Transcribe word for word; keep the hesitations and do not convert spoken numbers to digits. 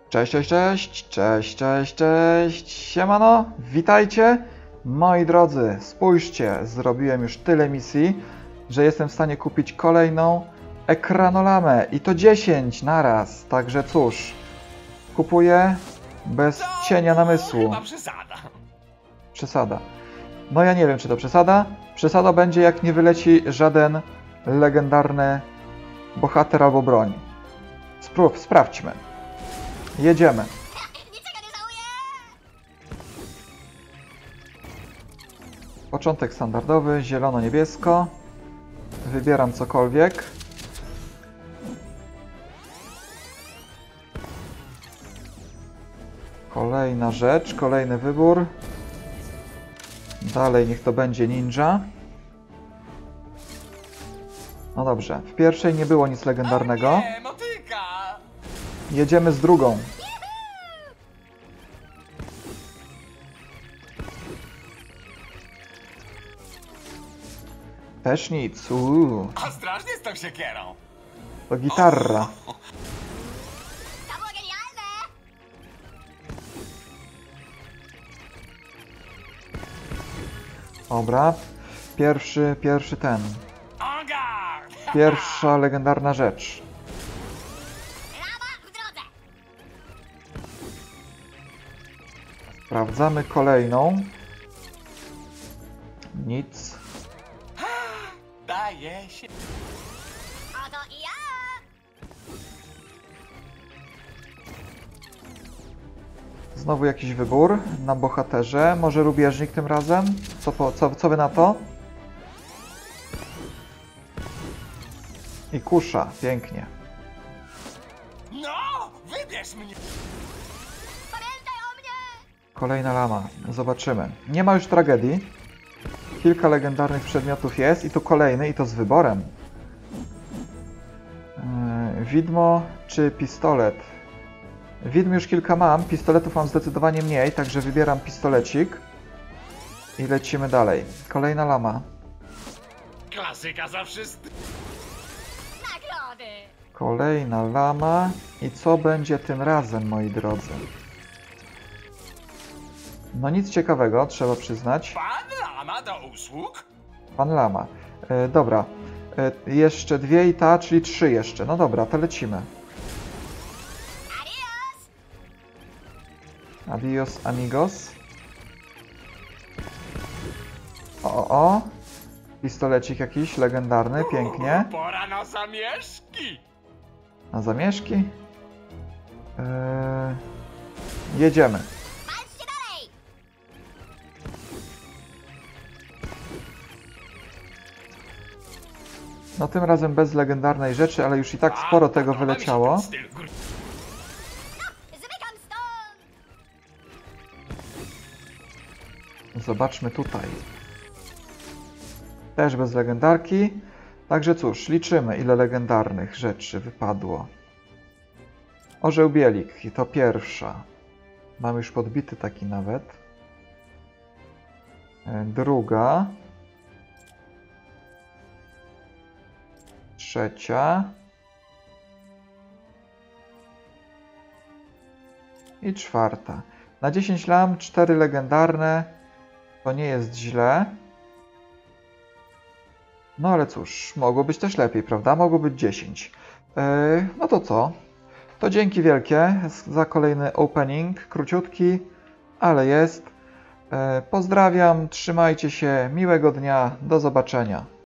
Cześć, cześć, cześć, cześć, cześć, cześć, siemano, witajcie, moi drodzy, spójrzcie, zrobiłem już tyle misji, że jestem w stanie kupić kolejną ekranolamę i to dziesięć naraz, także cóż, kupuję bez cienia namysłu. Chyba przesada. Przesada. No ja nie wiem, czy to przesada. Przesada będzie, jak nie wyleci żaden legendarny bohater albo broń. Sprów, sprawdźmy. Jedziemy. Początek standardowy, zielono-niebiesko. Wybieram cokolwiek. Kolejna rzecz, kolejny wybór. Dalej niech to będzie ninja. No dobrze, w pierwszej nie było nic legendarnego. O nie, motyka! Jedziemy z drugą. Też nic. Uuu, A strasznie z tą siekierą. to gitarra. O, Dobra, pierwszy, pierwszy ten. en garde! Pierwsza legendarna rzecz. Sprawdzamy kolejną. Nic. Daje się. Znowu jakiś wybór na bohaterze. Może rubieżnik tym razem? Co, po, co, co wy na to? I kusza, pięknie. No, wybierz mnie! Kolejna lama, zobaczymy. Nie ma już tragedii. Kilka legendarnych przedmiotów jest i tu kolejny, i to z wyborem. Yy, widmo czy pistolet? Widm już kilka mam, pistoletów mam zdecydowanie mniej, także wybieram pistolecik. I lecimy dalej. Kolejna lama. Klasyka za wszystko. Kolejna lama. I co będzie tym razem, moi drodzy? No nic ciekawego, trzeba przyznać. Pan lama do usług? Pan lama. E, dobra. E, jeszcze dwie i ta, czyli trzy jeszcze. No dobra, to lecimy. Adios, amigos. O, o, o. Pistolecik jakiś legendarny, pięknie. Pora na zamieszki! Na zamieszki. Eee, jedziemy. No tym razem bez legendarnej rzeczy, ale już i tak sporo tego wyleciało. Zobaczmy tutaj. Też bez legendarki. Także cóż, liczymy, ile legendarnych rzeczy wypadło. Orzeł bielik, i to pierwsza. Mam już podbity taki nawet. Druga. Trzecia. I czwarta. Na dziesięć lam, cztery legendarne. To nie jest źle. No ale cóż, mogło być też lepiej, prawda? Mogło być dziesięć. Yy, no to co? To dzięki wielkie za kolejny opening. Króciutki, ale jest. Yy, pozdrawiam, trzymajcie się, miłego dnia, do zobaczenia.